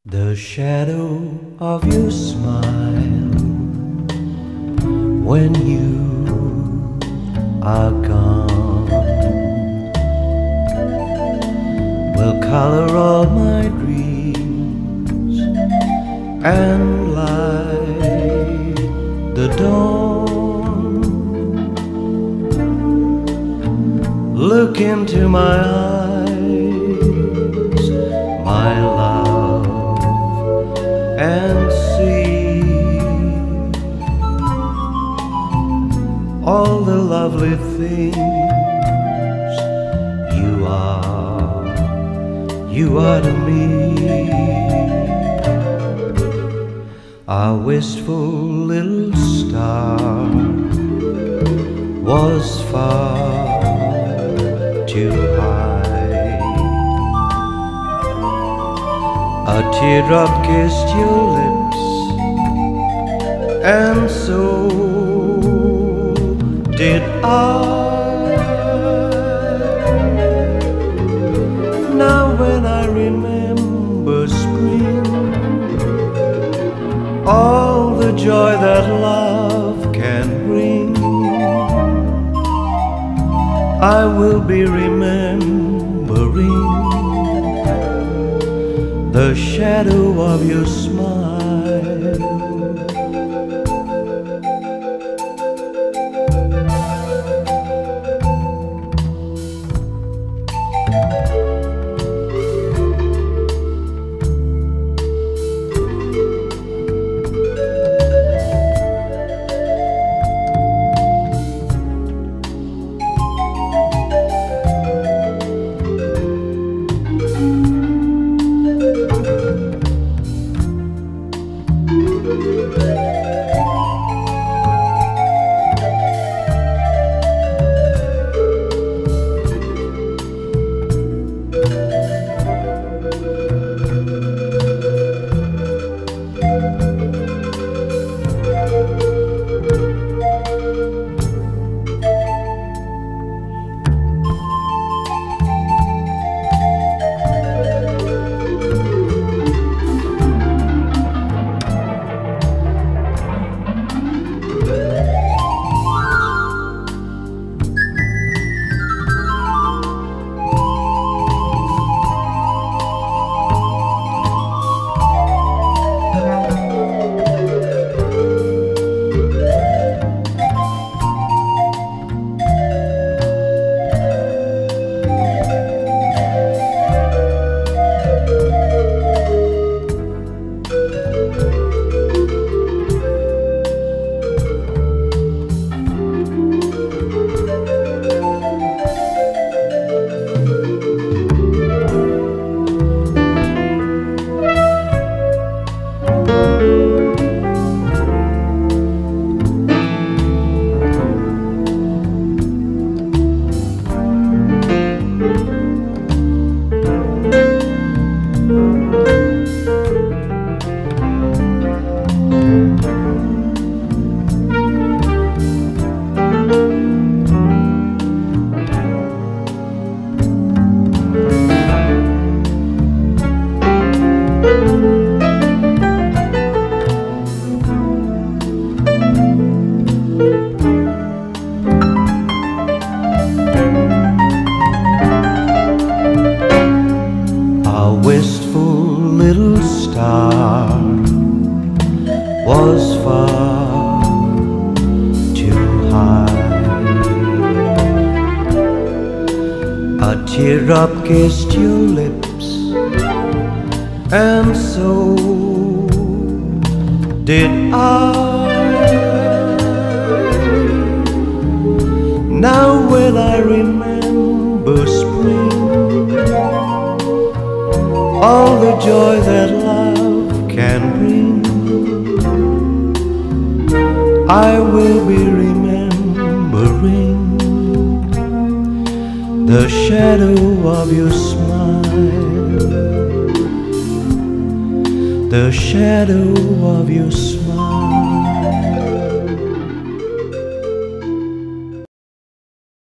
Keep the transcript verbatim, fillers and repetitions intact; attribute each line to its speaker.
Speaker 1: The shadow of your smile when you are gone will color all my dreams and light the dawn. Look into my eyes, my love, and see all the lovely things you are, you are to me. A wistful little star was far too high. A teardrop kissed your lips, and so did I. Now when I remember spring, all the joy that love can bring, I will be remembering the shadow of your smile. A wistful little star was far too high. A teardrop kissed your lips, and so did I. Now when I remember spring, all the joy that love can bring, I will be remembering the shadow of your smile, the shadow of your smile.